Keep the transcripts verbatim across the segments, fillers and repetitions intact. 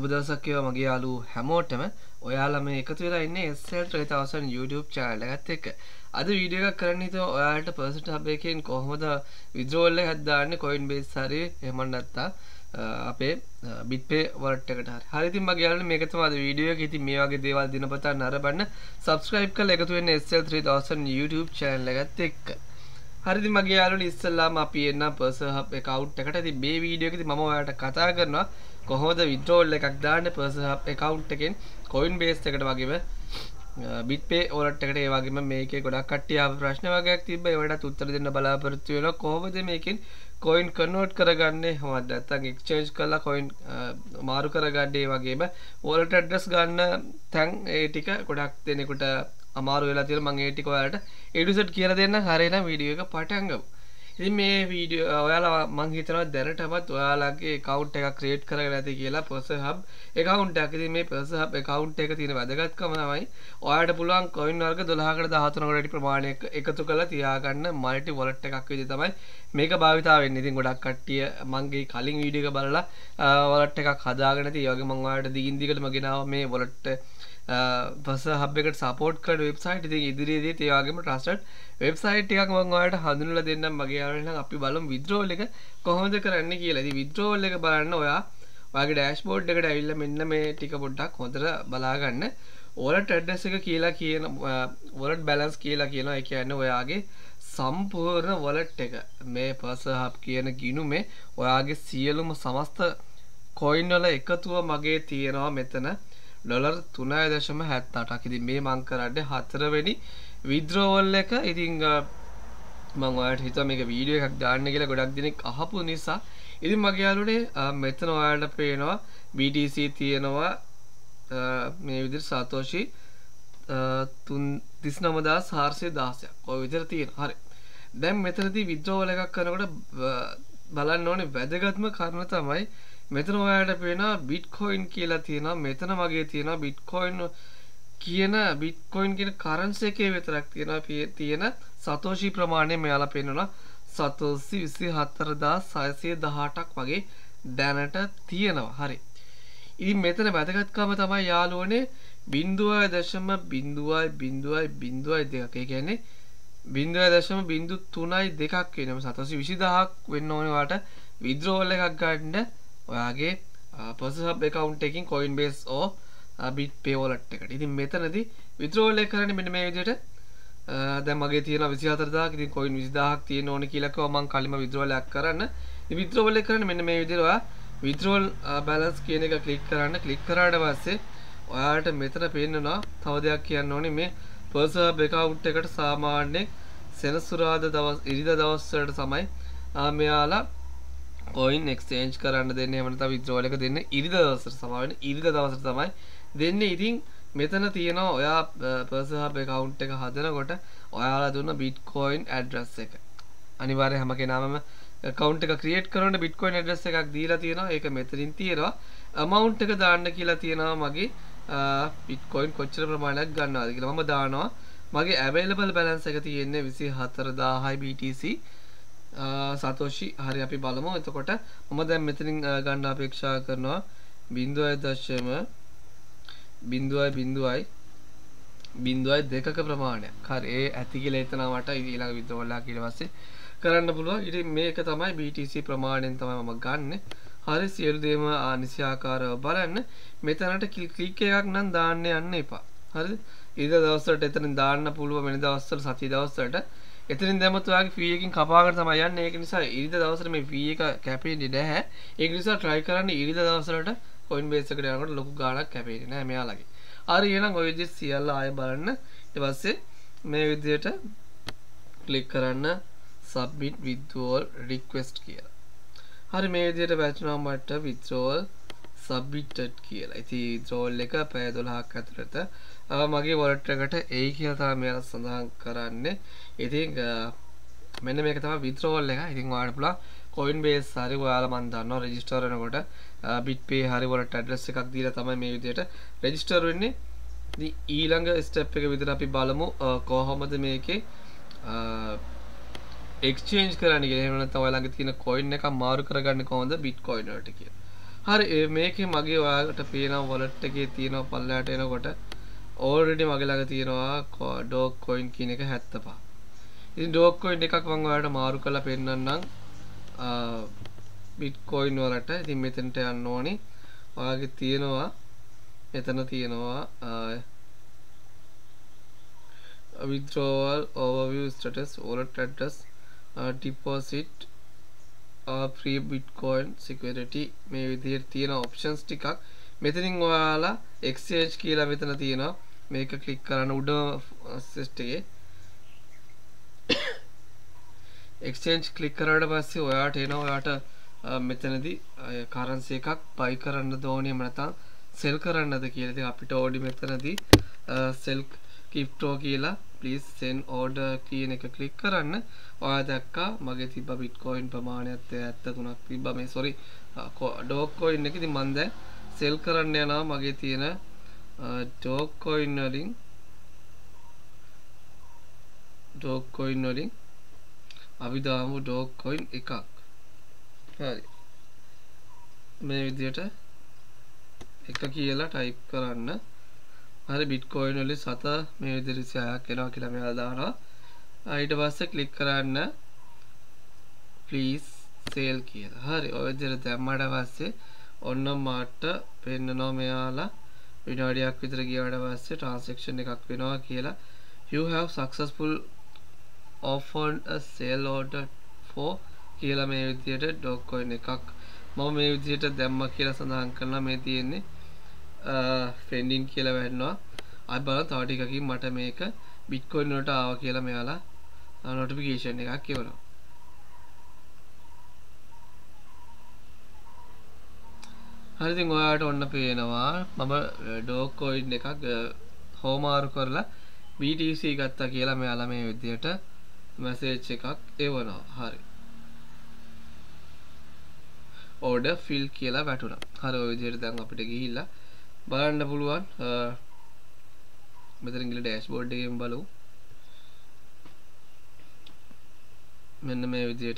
සුබ දවසක් වේවා මගේ යාළුවෝ හැමෝටම. ඔයාලා මේ එකතු වෙලා ඉන්නේ S L three thousand YouTube channel එකත් එක්ක. අද වීඩියෝ එකක් කරන්න හිතුවා ඔයාලට faucethub එකෙන් කොහොමද withdrawal එකක් දාන්නේ Coinbase හරි එහෙම නැත්නම් අපේ bitpay wallet එකට හරි. හරි ඉතින් මගේ යාළුවනේ මේක තමයි අද වීඩියෝ එක. ඉතින් මේ වගේ දේවල් දිනපතා නරඹන්න subscribe කරලා එකතු වෙන්න S L three thousand YouTube channel එකත් එක්ක. හරි ඉතින් මගේ යාළුවනේ ඉස්සෙල්ලාම අපි එන්න faucethub account එකට. ඉතින් මේ වීඩියෝ එකේදී මම ඔයාලට කතා කරනවා කොහොමද withdrawal එකක් දාන්න faucethub account එකෙන් Coinbase එකට වගේම bitpay wallet එකට. ඒ වගේම මේකේ ගොඩක් කට්ටිය ආව ප්‍රශ්න වගේක් තිබ්බා. ඒවලටත් උත්තර දෙන්න බලාපොරොත්තු වෙනවා. කොහොමද මේකෙන් coin convert කරගන්නේ? කොහොමද නැත්නම් exchange කරලා coin මාරු කරගන්නේ? ඒ වගේම wallet address ගන්න තැන් ඒ ටික ගොඩක් දෙනෙකුට අමාරු වෙලා තියෙනවා. මම ඒ ටික ඔයාලට A to Z කියලා දෙන්න. හරියනම් වීඩියෝ එක පටන් ගමු. ඉතින් මේ වීඩියෝ ඔයාලා මම හිතනවා දැනටමත් ඔයාලගේ account එකක් create කරගෙන ඇති කියලා faucethub account එකක්. ඉතින් මේ faucethub account එක තියෙන වැදගත්කම තමයි ඔයාලට පුළුවන් coin වර්ග දොළහකට දහතුනකට වැඩි ප්‍රමාණයක් එකතු කරලා තියාගන්න multi wallet එකක් විදිහට තමයි මේක භාවිතා වෙන්නේ. ඉතින් ගොඩක් කට්ටිය මගේ කලින් වීඩියෝ එක බලලා wallet එකක් හදාගෙන ඉතින් ඒ වගේ මම ඔයාලට දිගින් දිගටම ගෙනාවා මේ wallet faucethub එකට support කරන website. ඉතින් ඉදිරියේදීත් ඒ වගේම trusted website එකක් මම ඔයාලට හඳුන්වලා දෙන්නම්. මගේ යාළුවෝ අපි බලමු withdrawal එක කොහොමද කරන්නේ කියලා. ඉතින් withdrawal එක බලන්න ඔයා ඔයාගේ dashboard එකට ඇවිල්ලා මෙන්න මේ ටික පොඩ්ඩක් හොඳට බලා ගන්න. wallet address එක කියලා කියන wallet balance කියලා කියනවා. ඒ කියන්නේ ඔයාගේ සම්පූර්ණ wallet එක මේ faucethub කියන ගිණුමේ ඔයාගේ සියලුම සමස්ත coin වල එකතුව මගේ තියෙනවා මෙතන ඩොලර් තුනයි දශම හැත්තඅටක්. ඉතින් මේ මං කරන්නේ හතරවෙනි withdrawal එක. ඉතින් මම ඔයාලට හිතුවා මේක වීඩියෝ එකක් දාන්න කියලා ගොඩක් දෙනෙක් අහපු නිසා. ඉතින් මගේ යාළුවනේ මෙතන ඔයාලට පේනවා B T C තියෙනවා මේ විදිහට සතෝෂි තිස් නවය හදාස් හාරසිය දහසක් ඔය විදිහට තියෙනවා. හරි. දැන් මෙතනදී withdrawal එකක් කරනකොට බලන්න ඕනේ වැදගත්ම කාරණා තමයි මෙතන ඔයාලට පේනවා bitcoin කියලා තියෙනවා. මෙතන වගේ තියෙනවා bitcoin කියන bitcoin කියන currency එකේ විතරක් තියෙනවා තියෙන සතෝෂි ප්‍රමාණය මෙයාලා පේනවා සතෝෂි විසි හතර හදාස් හයසිය දහඅටක් වගේ දැනට තියෙනවා. හරි. ඉතින් මෙතන වැදගත්කම තමයි යාළුවනේ බිංදුවයි දශම බිංදුවයි බිංදුවයි බිංදුවයි දෙකක්. ඒ කියන්නේ බිංදුවයි දශම බිංදු තුනයි දෙකක් වෙනවා. සතෝෂි විසි දහයක් වෙන්න ඕනේ ඔයාලට withdrawal එකක් ගන්න ඔයාගේ faucethub account එකකින් Coinbase or bitpay wallet එකට. ඉතින් මෙතනදී withdrawal එක කරන්නේ මෙන්න මේ විදිහට. දැන් මගේ තියෙනවා විසි හතර දහයක්. ඉතින් coin විසි දහයක් තියෙන්න ඕනේ කියලා කිව්වා මම කලින්ම withdrawal එකක් කරන්න. ඉතින් withdrawal එක කරන්නේ මෙන්න මේ විදිහට. ඔයා withdrawal balance කියන එක click කරන්න. click කරාට පස්සේ ඔයාලට මෙතන පේන්නනවා තව දෙයක් කියන්න ඕනේ. මේ faucethub account එකට සාමාන්‍යයෙන් සෙනසුරාදා දවස් ඉරිදා දවස් වලට තමයි මෙයාලා coin exchange කරන්න දෙන්නේ. එහෙම නැත්නම් withdrawal එක දෙන්නේ ඉරිදා දවසට සමාවෙන්න ඉරිදා දවසට තමයි දෙන්නේ. ඉතින් මෙතන තියෙනවා ඔයා faucethub account එක හදනකොට ඔයාලා දුන්න bitcoin address එක. අනිවාර්යයෙන් හැම කෙනාම account එක create කරනකොට bitcoin address එකක් දීලා තියෙනවා. ඒක මෙතනින් තියෙනවා. amount එක දාන්න කියලා තියෙනවා මගේ bitcoin කොච්චර ප්‍රමාණයක් ගන්නවද කියලා. මම දානවා මගේ available balance එක තියෙන්නේ විසි හතර දාහයි B T C සතෝෂි. හරි අපි බලමු. එතකොට මම දැන් මෙතනින් ගන්න අපේක්ෂා කරනවා බිංදුවයි දශම බිංදුවයි බිංදුවයි බිංදුවයි දෙකක ප්‍රමාණයක්. හරි ඒ ඇති කියලා හිතනවා මට. ඊළඟ withdrawal එක ඊට පස්සේ කරන්න පුළුවන්. ඉතින් මේක තමයි B T C ප්‍රමාණයෙන් තමයි මම ගන්නෙ. හරි සියලු දේම අනිසියාකාරව බලන්න. මෙතනට ක්ලික් එකක් නම් දාන්න යන්න එපා. හරිද? ඊට දවස්වලට එතනින් දාන්න පුළුවන්. වෙන දවස්වල සතිය දවස්වලට එතනින් දැම්මත් ඔයාගේ fee එකකින් කපාගෙන තමයි යන්නේ. ඒක නිසා ඊට දවසට මේ fee එක කැපෙන්නේ නැහැ. ඒක නිසා try කරන්න ඊට දවසට Coinbase එකට යනකොට ලොකු ගාණක් කැපෙන්නේ නැහැ මෙයාලගේ. හරි එහෙනම් ඔය විදිහට සියල්ල ආයෙ බලන්න. ඊට පස්සේ මේ විදිහට click කරන්න submit withdrawal request කියලා. හරි මේ විදිහට වැටෙනවා මට withdrawal submitted කියලා. ඉතින් withdrawal එක පැය දොළහක් ඇතුළත මගේ wallet එකට එයි කියලා තමයි මෙයාලා සඳහන් කරන්නේ. ඉතින් මෙන්න මේක තමයි withdrawal එක. ඉතින් ඔයාලට පුළුවන් Coinbase හරි ඔයාලා මන් දන්නවා register වෙනකොට bitpay හරි wallet address එකක් දීලා තමයි මේ විදිහට register වෙන්නේ. ඉතින් ඊළඟ step එක විදිහට අපි බලමු කොහොමද මේකේ exchange කරන්න කියලා. එහෙම නැත්නම් ඔයාලගේ තියෙන coin එක මාරු කරගන්නේ කොහොමද bitcoin වලට කියලා. හරි මේකේ මගේ ඔයාලට පේනවා wallet එකේ තියෙනවා පල්ලයට එනකොට already මගේ ළඟ තියෙනවා dog coin කියන එක හැත්තෑ පහ. ඉතින් dog coin එකක් මම ඔයාලට මාරු කරලා පෙන්නන්නම් bitcoin වලට. ඉතින් මෙතනට යන්න ඕනි. ඔයාගේ තියෙනවා මෙතන තියෙනවා withdrawal overview status wallet address deposit free bitcoin security මේ විදිහට තියෙන options ටිකක් මෙතනින් ඔයාලා exchange කියලා මෙතන තියෙනවා. මේක ක්ලික් කරන්න උඩ assist එකේ exchange ක්ලික් කරාට පස්සේ ඔයාට එනවා ඔයාට මෙතනදී currency එකක් buy කරන්නද ඕනේ එහෙම නැත්නම් sell කරන්නද කියලා. ඉතින් අපිට ඕඩි මෙතනදී sell crypto කියලා please send order කියන එක ක්ලික් කරන්න. ඔයා දැක්කා මගේ තිබ්බ bitcoin ප්‍රමාණයත් හැත්තෑ තුනක් තිබ්බා. මේ sorry dog coin එක. ඉතින් මම දැන් sell කරන්න යනවා මගේ තියෙන dog coin වලින් dog coin වලින් අපි දාමු dog coin එකක්. හරි මේ විදිහට එක කියලා type කරන්න. හරි bitcoin වලින් සත මේ විදිහට විසිහයක් එනවා කියලා මෙයා දානවා. ඊට පස්සේ ක්ලික් කරන්න please sell කියලා. හරි ඔය විදිහට දැම්මට පස්සේ ඔන්න මාට පෙන්නනවා මෙයාලා විනාඩියක් විතර ගියාට පස්සේ transaction එකක් වෙනවා කියලා. You have successful offered a sale order for කියලා මේ විදිහට dog coin එකක් මම මේ විදිහට දැම්මා කියලා සඳහන් කරනවා. මේ තියෙන්නේ pending කියලා වැටෙනවා. අපි බලමු තව ටිකකින් මට මේක bitcoin වලට ආවා කියලා මෙයාලා notification එකක් එවනවා. හරි ඉතින් ඔයාලට ඔන්න පේනවා මම dog coin එකක් හෝමාරු කරලා B T C ගත්තා කියලා මෙයාලා මේ විදිහට message එකක් එවනවා. හරි order fill කියලා වැටුණා. හරි ඔය විදිහට දැන් අපිට ගිහිල්ලා බලන්න පුළුවන්. මෙතන ගිහලා dashboard එකෙන් බලමු. මෙන්න මේ විදිහට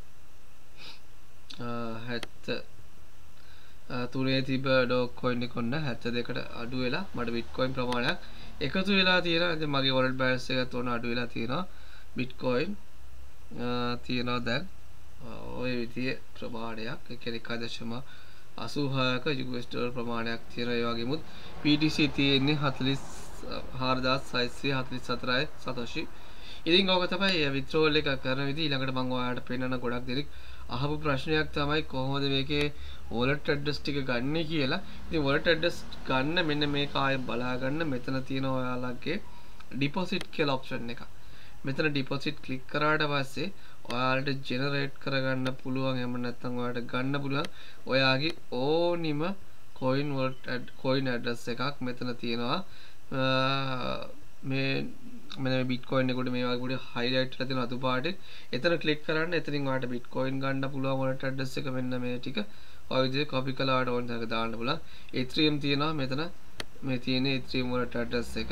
හැත්තෑ තුනේ තිබ්බ dog coin එක ඔන්න හැත්තෑ දෙකට අඩු වෙලා මට bitcoin ප්‍රමාණයක් එකතු වෙලා තියෙනවා. ඉතින් මගේ wallet balance එකත් ඔන්න අඩු වෙලා තියෙනවා. bitcoin තියෙනවා දැන් ඔය විදිහේ ප්‍රමාණයක්. ඒ කියන්නේ එක දශම අසූහයක U S dollar ප්‍රමාණයක් තියෙනවා. ඒ වගේමුත් P T C තියෙන්නේ හතළිස් හාරදාස් හයසිය හතළිස් හතරයි සතෝෂි. ඉතින් ඕක තමයි withdrawal එක කරන විදිහ. ඊළඟට මම ඔයාලට පෙන්නන ගොඩක් දෙනෙක් අහපු ප්‍රශ්නයක් තමයි කොහොමද මේකේ wallet address ටික ගන්න කියලා. ඉතින් wallet address ගන්න මෙන්න මේක ආයෙ බලා ගන්න. මෙතන තියෙනවා ඔයාලගේ deposit කියලා option එක. මෙතන deposit click කරාට පස්සේ ඔයාලට generate කරගන්න පුළුවන්. එහෙම නැත්නම් ඔයාලට ගන්න පුළුවන් ඔයාගේ ඕනිම coin wallet coin address එකක් මෙතන තියෙනවා. මේ මේ bitcoin එකට මේ වගේ පොඩි highlight කරලා තියෙන අතු පාටේ එතන click කරන්න. එතනින් ඔයාලට bitcoin ගන්න පුළුවන් wallet address එක මෙන්න මේ ටික ඔය විදිහට copy කරලා ඔයාලට ඕන තැනක දාන්න පුළුවන්. Ethereum තියෙනවා මෙතන මේ තියෙන Ethereum wallet address එක.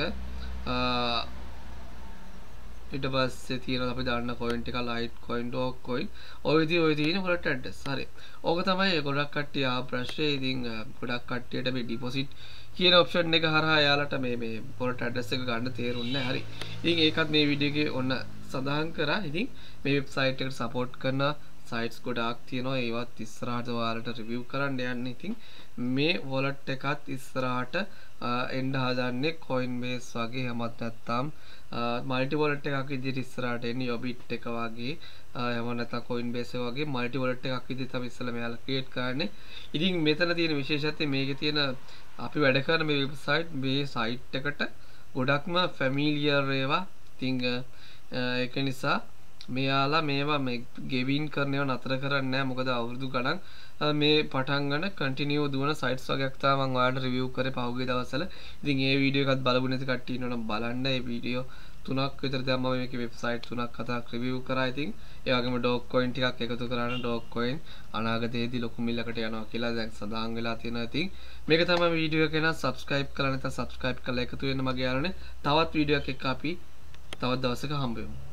ඊට පස්සේ තියෙනවා අපි දාන්න coin ටික litecoin dog coin ඔය විදිහ ඔය තියෙන wallet address. හරි ඕක තමයි ගොඩක් කට්ටිය ආ ප්‍රශ්නේ. ඉතින් ගොඩක් කට්ටියට මේ deposit කියන option එක හරහා යාලට මේ මේ wallet address එක ගන්න තේරුන්නේ නැහැ. හරි ඉතින් ඒකත් මේ වීඩියෝ එකේ ඔන්න සඳහන් කරා. ඉතින් මේ website එකට support කරන sites ගොඩාක් තියෙනවා. ඒවත් ඉස්සරහට ඔයාලට review කරන්න යන්නේ. ඉතින් මේ wallet එකත් ඉස්සරහට එන්න හදන්නේ Coinbase වගේ හැමත් නැත්නම් multi wallet එකක් විදිහට ඉස්සරහට එන්නේ Yobit එක වගේ එහෙම නැත්නම් Coinbase වගේ multi wallet එකක් විදිහට අපි ඉස්සෙල්ලා මෙයාලා create කරන්නේ. ඉතින් මෙතන තියෙන විශේෂත්වය මේකේ තියෙන අපි වැඩ කරන මේ website මේ site එකට ගොඩක්ම familiar ඒවා. ඉතින් ඒක නිසා මෙයාලා මේවා මේ ගෙවින් කරනව නතර කරන්නේ නැහැ. මොකද අවුරුදු ගණන් මේ පටන් ගන්න කන්ටිනියු දුවන සයිට්ස් වගේක් තමයි මම ඔයාලට රිවිව් කරේ පහුගිය දවස්වල. ඉතින් මේ වීඩියෝ එකත් බලපු නැති කට්ටිය ඉන්නවනම් බලන්න. මේ වීඩියෝ තුනක් විතර දැන් මම මේකේ වෙබ්සයිට් තුනක් හතරක් රිවිව් කරා. ඉතින් ඒ වගේම dog coin ටිකක් එකතු කරාන dog coin අනාගතයේදී ලොකු මිලකට යනවා කියලා දැන් සඳහන් වෙලා තියෙනවා. ඉතින් මේක තමයි වීඩියෝ එක. නම් subscribe කරලා නැත්නම් subscribe කරලා එකතු වෙන්න මගේ යාළුවනේ. තවත් වීඩියෝ එකක් අපි තවත් දවසක හම්බ වෙමු.